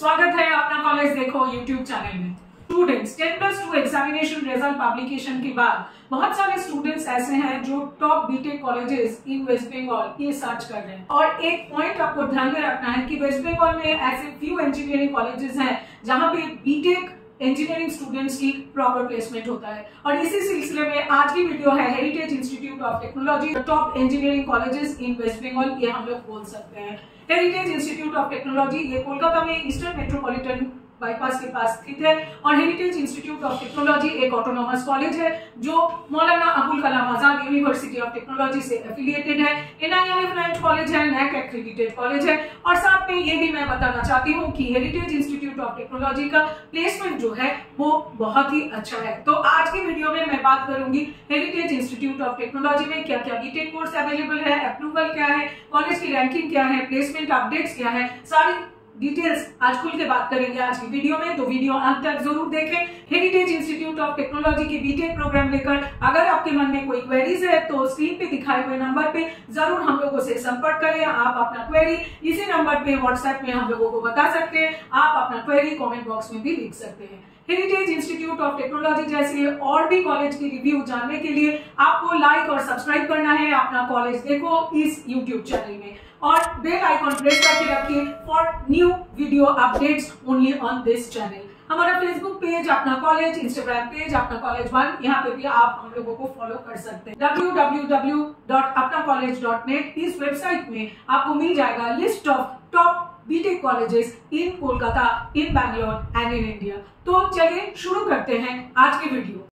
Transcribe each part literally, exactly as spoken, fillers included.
स्वागत है अपना कॉलेज देखो यूट्यूब चैनल में। Students ten plus two examination result publication के बाद बहुत सारे स्टूडेंट्स ऐसे हैं जो top BTech colleges in waste Bengal ये सर्च कर रहे हैं। और एक पॉइंट आपको ध्यान में रखना है कि वेस्ट बंगाल में ऐसे फ्यू इंजीनियरिंग कॉलेजेस हैं जहां पे बीटेक इंजीनियरिंग स्टूडेंट्स की प्रॉपर प्लेसमेंट होता है। और इसी सिलसिले में आज की वीडियो है Heritage institute of Technology top engineering colleges in waste Bengal, ये हम लोग बोल सकते हैं। हेरिटेज इंस्टीट्यूट ऑफ टेक्नोलॉजी ये कोलकाता में ईस्टर्न मेट्रोपॉलिटन बाईपास के पास स्थित है। और हेरिटेज इंस्टीट्यूट ऑफ टेक्नोलॉजी एक ऑटोनॉमस कॉलेज है जो Maulana Abul Kalam Azad University of Technology से एफिलिएटेड है। एनआईआरएफ रैंक्ड कॉलेज है, नैक एक्रेडिटेड कॉलेज है। और साथ में ये भी मैं बताना चाहती हूँ कि हेरिटेज इंस्टीट्यूट ऑफ टेक्नोलॉजी का प्लेसमेंट जो है वो बहुत ही अच्छा है। तो आज की वीडियो में मैं बात करूंगी हेरिटेज इंस्टीट्यूट ऑफ टेक्नोलॉजी में क्या क्या बीटेक कोर्स अवेलेबल है, अप्रूवल क्या है, कॉलेज की रैंकिंग क्या है, प्लेसमेंट अपडेट्स क्या है, सारी डिटेल्स आज खुल के बात करेंगे आज की वीडियो में। तो वीडियो अंत तक जरूर देखें। हेरिटेज इंस्टीट्यूट ऑफ टेक्नोलॉजी के बीटेक प्रोग्राम लेकर अगर आपके मन में कोई क्वेरीज है तो स्क्रीन पे दिखाए हुए नंबर पे जरूर हम लोगों से संपर्क करें। आप अपना क्वेरी इसी नंबर पे व्हाट्सएप में हम लोगों को बता सकते हैं। आप अपना क्वेरी कॉमेंट बॉक्स में भी लिख सकते हैं। हेरिटेज इंस्टीट्यूट ऑफ टेक्नोलॉजी जैसे और भी कॉलेज की रिव्यू जानने के लिए आपको लाइक और सब्सक्राइब करना है अपना कॉलेज देखो इस यूट्यूब चैनल में, और बेल आइकॉन प्रेस करके रखिए for new video updates only on this channel. हमारा Facebook page Apna College, Instagram page Apna College one, यहाँ पे भी आप हम लोगों को फॉलो कर सकते हैं। W W W dot Apna College dot net इस वेबसाइट में आपको मिल जाएगा list of top BTech colleges in Kolkata, in Bangalore and in India. तो चलिए शुरू करते हैं आज की video.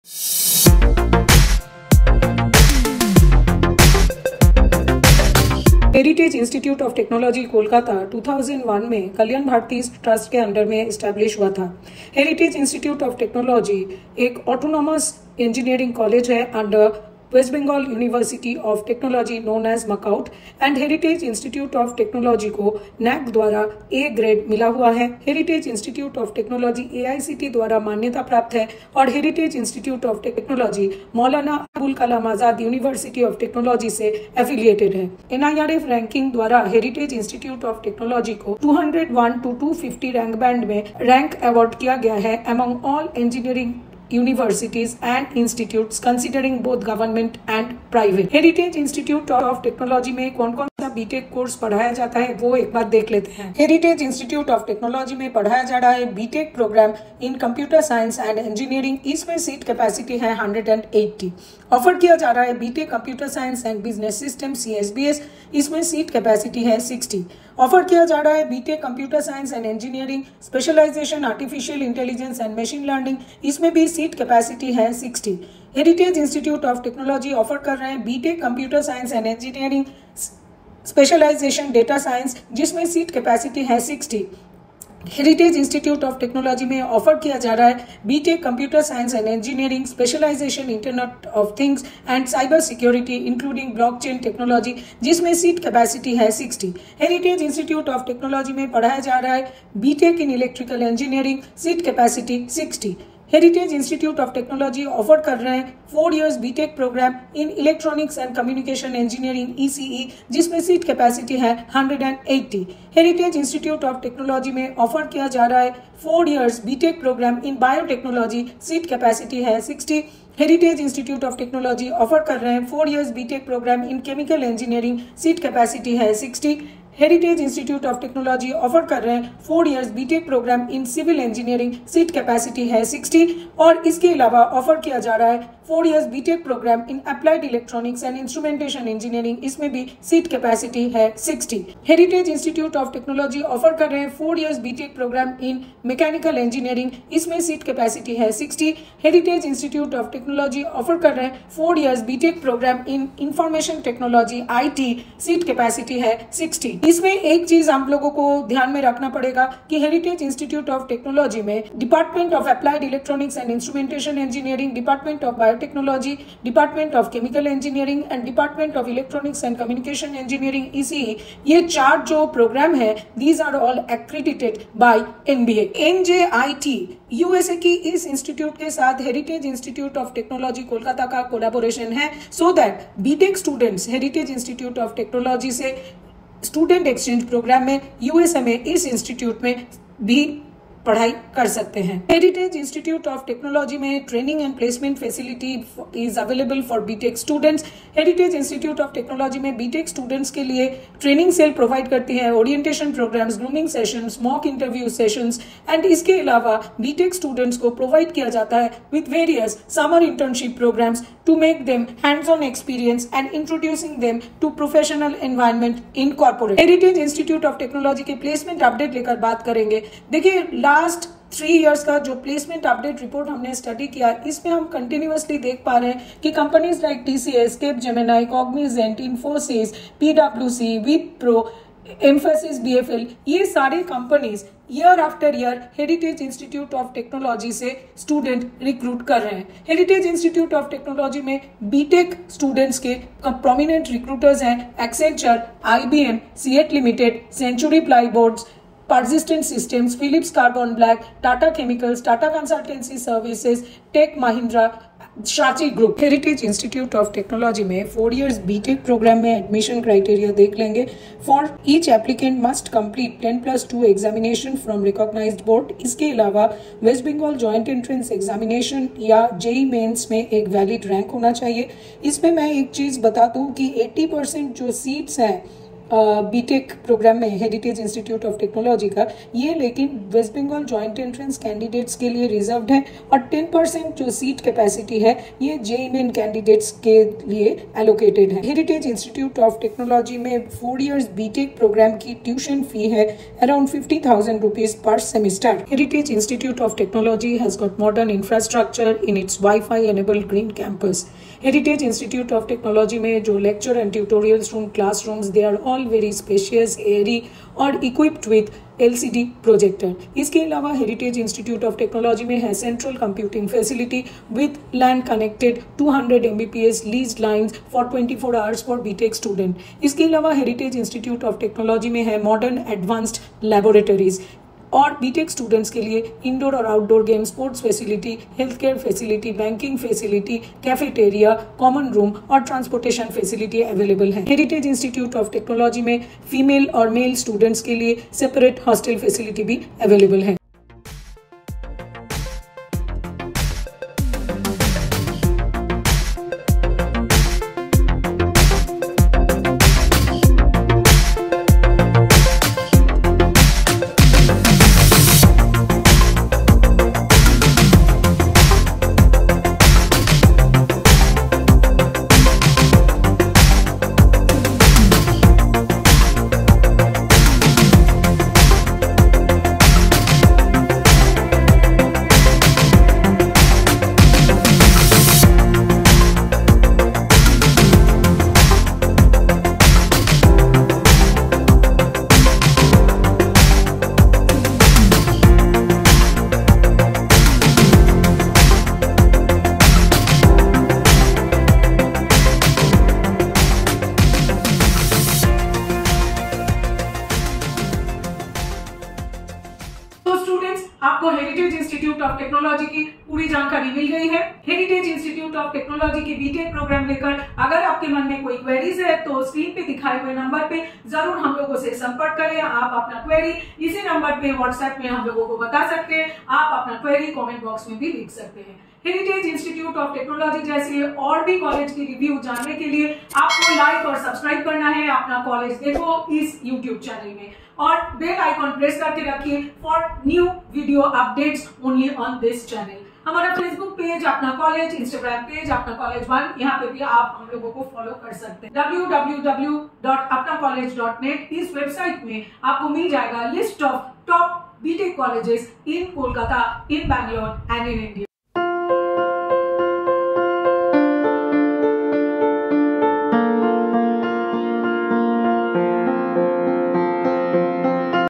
Heritage institute of Technology Kolkata दो हज़ार एक में कल्याण भारती ट्रस्ट के अंडर में एस्टैब्लिश हुआ था। हेरिटेज इंस्टीट्यूट ऑफ टेक्नोलॉजी एक ऑटोनॉमस इंजीनियरिंग कॉलेज है under West Bengal University of technology known as MAKAUT and Heritage institute of Technology को नैक द्वारा ए ग्रेड मिला हुआ है। Heritage institute of Technology AICT द्वारा मान्यता प्राप्त है और Heritage institute of Technology Maulana Abul Kalam Azad University of Technology से एफिलिएटेड है। एनआईआरएफ रैंकिंग द्वारा हेरिटेज इंस्टीट्यूट ऑफ टेक्नोलॉजी को दो सौ एक टू दो सौ पचास रैंक बैंड में रैंक अवार्ड किया गया है among all engineering universities and institutes considering both government and private। Heritage institute of technology में कौन कौन सा बीटेक कोर्स पढ़ाया जाता है वो एक बार देख लेते हैं। हेरिटेज इंस्टीट्यूट ऑफ टेक्नोलॉजी में पढ़ाया जा रहा है BTech program in computer science and engineering. इसमें सीट कैपेसिटी है एक सौ अस्सी। ऑफर किया जा रहा है BTech computer science and business system C S B S. इसमें सीट कैपेसिटी है साठ। ऑफर किया जा रहा है BTech computer science and engineering specialization artificial intelligence and machine learning. इसमें भी सीट कैपेसिटी है साठ। Heritage institute of Technology offer कर रहे हैं BTech computer science and engineering specialization data science जिसमें सीट कैपेसिटी है साठ। हेरिटेज इंस्टीट्यूट ऑफ टेक्नोलॉजी में ऑफर किया जा रहा है BTech computer science and engineering specialization internet of things and cyber security including blockchain technology जिसमें सीट कैपेसिटी है साठ। हेरिटेज इंस्टीट्यूट ऑफ टेक्नोलॉजी में पढ़ाया जा रहा है BTech in electrical engineering, seat capacity साठ। Heritage institute of Technology offer कर रहे हैं four years BTech program in electronics and communication engineering ECE जिसमें सीट कैपेसिटी है एक सौ अस्सी। हेरिटेज इंस्टीट्यूट ऑफ टेक्नोलॉजी में ऑफर किया जा रहा है four years BTech program in biotechnology, seat capacity है साठ। Heritage institute of Technology offer कर रहे हैं four years BTech program in chemical engineering, seat capacity है साठ। Heritage institute of Technology offer कर रहे हैं four years BTech program in civil engineering, seat capacity है साठ। और इसके अलावा ऑफर किया जा रहा है four years BTech program in applied electronics and instrumentation engineering, इसमें भी सीट कैपेसिटी है साठ। Heritage institute of Technology offer कर रहे हैं four years BTech program in mechanical engineering, इसमें सीट कैपेसिटी है साठ। Heritage institute of Technology offer कर रहे हैं four years BTech program in information technology IT, seat capacity है साठ। इसमें एक चीज आप लोगों को ध्यान में रखना पड़ेगा कि हेरिटेज इंस्टीट्यूट ऑफ टेक्नोलॉजी में department of applied electronics and instrumentation engineering, department of biotechnology, department of chemical engineering and department of electronics and communication engineering ECE, ये चार जो प्रोग्राम है these are all accredited by NBA. NJIT USA की इस institute के साथ Heritage institute of Technology Kolkata का collaboration है so that BTech students Heritage institute of Technology से स्टूडेंट एक्सचेंज प्रोग्राम में यूएसए में इस इंस्टीट्यूट में भी पढ़ाई कर सकते हैं। हेरिटेज इंस्टीट्यूट ऑफ टेक्नोलॉजी में training and placement facility is available for BTech students. Heritage institute of technology में बीटेक स्टूडेंट्स के लिए ट्रेनिंग सेल प्रोवाइड करती है, orientation programs, grooming sessions, mock interview sessions and इसके अलावा बीटेक स्टूडेंट्स को provide किया जाता है with various summer internship programs to make them hands on experience and introducing them to professional environment in corporate. Heritage institute of Technology के placement update लेकर बात करेंगे। देखिए, लास्ट थ्री इयर्स का जो प्लेसमेंट अपडेट रिपोर्ट हमने study किया, इसमें हम कंटिन्यूअसली देख पा रहे हैं कि companies like TCS, Capgemini, Cognizant, Infosys, पीडब्ल्यूसी, विप्रो, एम्फेसिस, बीएफएल, ये सारे companies year after year Heritage institute of Technology से स्टूडेंट रिक्रूट कर रहे हैं। हेरिटेज इंस्टीट्यूट ऑफ टेक्नोलॉजी में बीटेक स्टूडेंट्स के प्रोमिनेंट रिक्रूटर्स हैं Accenture, IBM, CEAT limited, Century Plyboards, Persistent Systems, Philips Carbon Black, Tata Chemicals, Tata Consultancy Services, Tech Mahindra, Shachi group. Heritage institute of technology में four years BTech program में admission criteria देख लेंगे। For each applicant must complete ten plus two examination from recognised board. इसके अलावा West Bengal joint entrance examination या JEE Mains में एक valid rank होना चाहिए। इसमें मैं एक चीज बता दूं कि अस्सी परसेंट जो सीट्स हैं बीटेक प्रोग्राम में हेरिटेज इंस्टीट्यूट ऑफ टेक्नोलॉजी का, ये लेकिन West Bengal joint entrance candidates के लिए रिजर्व्ड है और टेन परसेंट जो सीट कैपेसिटी है ये जेईई मेन कैंडिडेट्स के लिए एलोकेटेड है। हेरिटेज इंस्टीट्यूट ऑफ टेक्नोलॉजी में फोर इयर्स बीटेक प्रोग्राम की ट्यूशन फी है around fifty thousand rupees per semester. Heritage institute of Technology has got modern infrastructure in its WiFi enabled green campus. Heritage institute of technology में जो lecture and tutorials room, classrooms, they are all very spacious, airy और equipped with LCD projector. इसके अलावा Heritage institute of technology में है central computing facility with land connected to hundred Mbps leased lines for twenty four hours for BTech student. इसके अलावा Heritage institute of technology में है modern advanced laboratories और BTech students के लिए indoor और outdoor game, sports facility, health care facility, banking facility, cafeteria, common room और transportation facility available है। हेरिटेज इंस्टीट्यूट ऑफ टेक्नोलॉजी में फीमेल और मेल स्टूडेंट्स के लिए सेपरेट हॉस्टल फैसिलिटी भी अवेलेबल है। आपको हेरिटेज इंस्टीट्यूट ऑफ टेक्नोलॉजी की पूरी जानकारी मिल गई है। हेरिटेज इंस्टीट्यूट ऑफ टेक्नोलॉजी की बीटेक प्रोग्राम लेकर अगर आपके मन में कोई क्वेरीज है तो स्क्रीन पे दिखाए हुए नंबर पे जरूर हम लोगों से संपर्क करें। आप अपना क्वेरी इसी नंबर पे व्हाट्सएप में हम लोगों को बता सकते हैं। आप अपना क्वेरी कमेंट बॉक्स में भी लिख सकते हैं। हेरिटेज इंस्टीट्यूट ऑफ टेक्नोलॉजी जैसे और भी कॉलेज की रिव्यू जानने के लिए आपको लाइक और सब्सक्राइब करना है अपना कॉलेज देखो इस यूट्यूब चैनल में और बेल आइकॉन प्रेस करके रखिए for new video updates only on this channel. हमारा Facebook page Apna College, Instagram page Apna College one, यहाँ पे भी आप हम लोगों को फॉलो कर सकते हैं। W W W dot Apna College dot net इस वेबसाइट में आपको मिल जाएगा list of top BTech colleges in Kolkata, in Bangalore and in India.